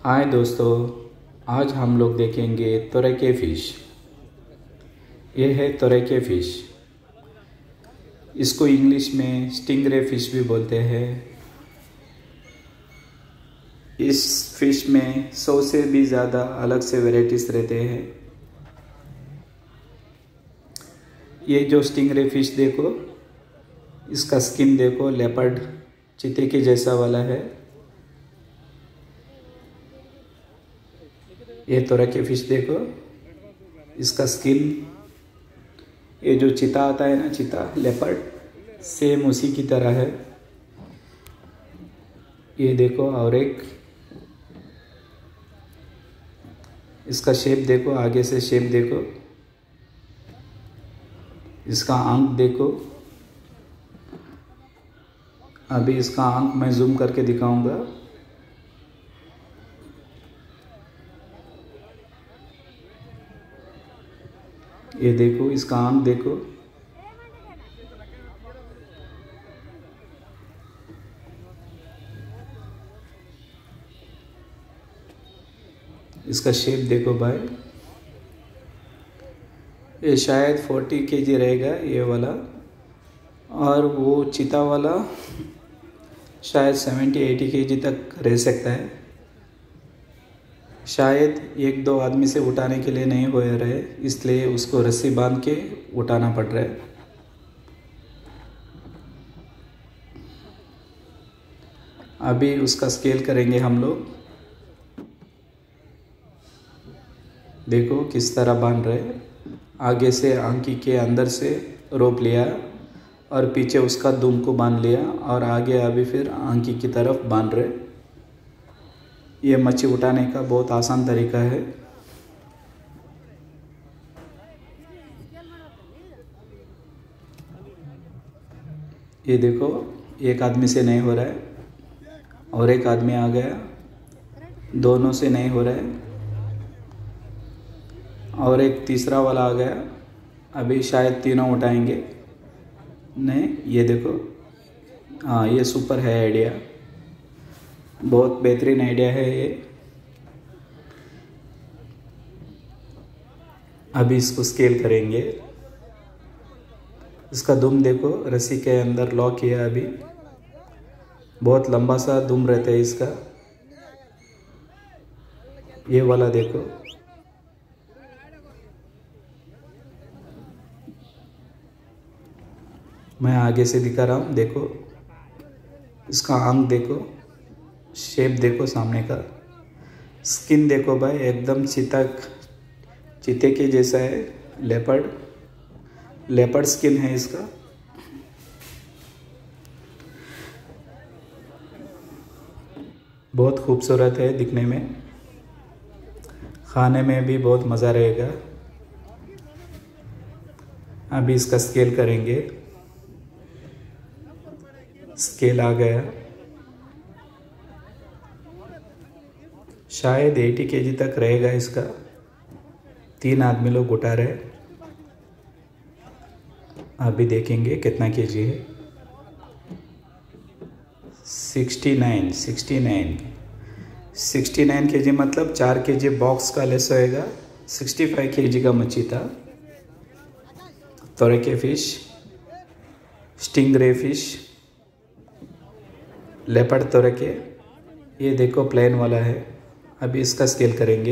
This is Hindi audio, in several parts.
हाय दोस्तों, आज हम लोग देखेंगे तोरई फ़िश। ये है तोरई फ़िश। इसको इंग्लिश में स्टिंगरे फ़िश भी बोलते हैं। इस फ़िश में 100 से भी ज़्यादा अलग से वैराइटीज़ रहते हैं। ये जो स्टिंगरे फ़िश देखो, इसका स्किन देखो, लेपर्ड चीते के जैसा वाला है। ये तोरई फ़िश देखो, इसका स्किन, ये जो चीता आता है ना, चीता लेपर्ड, सेम उसी की तरह है। ये देखो, और एक इसका शेप देखो, आगे से शेप देखो, इसका आंख देखो। अभी इसका आंख मैं जूम करके दिखाऊंगा। ये देखो, इसका आंख देखो। इसका शेप देखो भाई। ये शायद 40 kg रहेगा ये वाला, और वो चीता वाला शायद 70-80 kg तक रह सकता है। शायद 1-2 आदमी से उठाने के लिए नहीं हो रहे, इसलिए उसको रस्सी बांध के उठाना पड़ रहा है। अभी उसका स्केल करेंगे हम लोग। देखो किस तरह बांध रहे। आगे से आंखी के अंदर से रोप लिया और पीछे उसका दुम को बांध लिया, और आगे अभी फिर आंखी की तरफ बांध रहे। ये मच्छी उठाने का बहुत आसान तरीका है। ये देखो, एक आदमी से नहीं हो रहा है, और एक आदमी आ गया, दोनों से नहीं हो रहा है, और एक तीसरा वाला आ गया। अभी शायद तीनों उठाएंगे। नहीं, ये देखो, हाँ, ये सुपर है आइडिया, बहुत बेहतरीन आइडिया है ये। अभी इसको स्केल करेंगे। इसका दुम देखो, रस्सी के अंदर लॉक किया। अभी बहुत लंबा सा दुम रहता है इसका। ये वाला देखो, मैं आगे से दिखा रहा हूँ। देखो, इसका आंख देखो, शेप देखो, सामने का स्किन देखो भाई, एकदम चीते के जैसा है। लेपर्ड स्किन है इसका। बहुत खूबसूरत है दिखने में, खाने में भी बहुत मज़ा रहेगा। अभी इसका स्केल करेंगे। स्केल आ गया, शायद 80 kg तक रहेगा इसका। 3 आदमी लोग उठा रहे। अभी देखेंगे कितना केजी है। 69 kg, मतलब 4 kg बॉक्स का लेस होएगा। 65 kg का मच्छी था। तोरई फ़िश, स्टिंगरे फ़िश, लेपर्ड तोरई। ये देखो, प्लेन वाला है। अभी इसका स्केल करेंगे।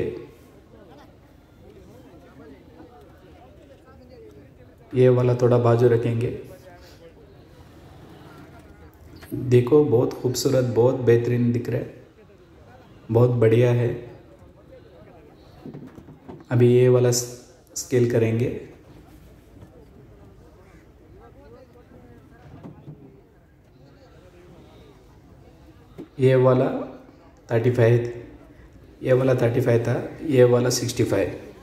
ये वाला थोड़ा बाजू रखेंगे। देखो, बहुत खूबसूरत, बहुत बेहतरीन दिख रहा है, बहुत बढ़िया है। अभी ये वाला स्केल करेंगे। ये वाला 35 था, ये वाला 65 था, ये वाला 65।